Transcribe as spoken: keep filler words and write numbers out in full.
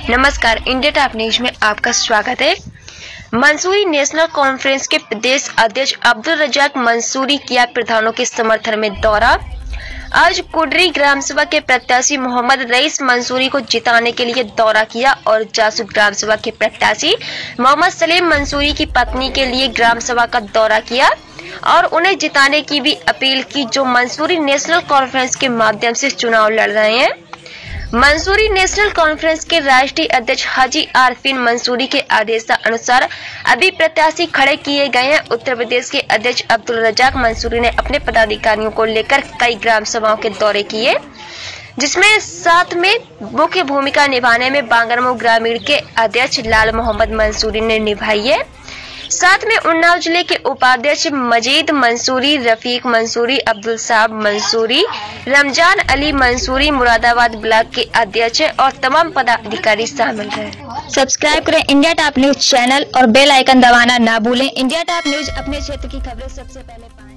नमस्कार, India top news में आपका स्वागत है। मंसूरी नेशनल कॉन्फ्रेंस के प्रदेश अध्यक्ष अब्दुल रजाक मंसूरी किया प्रधानों के समर्थन में दौरा। आज कुडरी ग्राम सभा के प्रत्याशी मोहम्मद रईस मंसूरी को जिताने के लिए दौरा किया और जासूद ग्राम सभा के प्रत्याशी मोहम्मद सलीम मंसूरी की पत्नी के लिए ग्राम सभा का दौरा किया और उन्हें जिताने की भी अपील की, जो मंसूरी नेशनल कॉन्फ्रेंस के माध्यम से चुनाव लड़ रहे हैं। मंसूरी नेशनल कॉन्फ्रेंस के राष्ट्रीय अध्यक्ष हाजी आरफीन मंसूरी के आदेश अनुसार अभी प्रत्याशी खड़े किए गए हैं। उत्तर प्रदेश के अध्यक्ष अब्दुल रजाक मंसूरी ने अपने पदाधिकारियों को लेकर कई ग्राम सभाओं के दौरे किए, जिसमें साथ में मुख्य भूमिका निभाने में बांगरमऊ ग्रामीण के अध्यक्ष लाल मोहम्मद मंसूरी ने निभाई है। साथ में उन्नाव जिले के उपाध्यक्ष मजीद मंसूरी, रफीक मंसूरी, अब्दुल साहब मंसूरी, रमजान अली मंसूरी, मुरादाबाद ब्लॉक के अध्यक्ष और तमाम पदाधिकारी शामिल रहे। सब्सक्राइब करें इंडिया टॉप न्यूज चैनल और बेल आइकन दबाना ना भूलें। इंडिया टॉप न्यूज अपने क्षेत्र की खबरें सबसे पहले पाएं।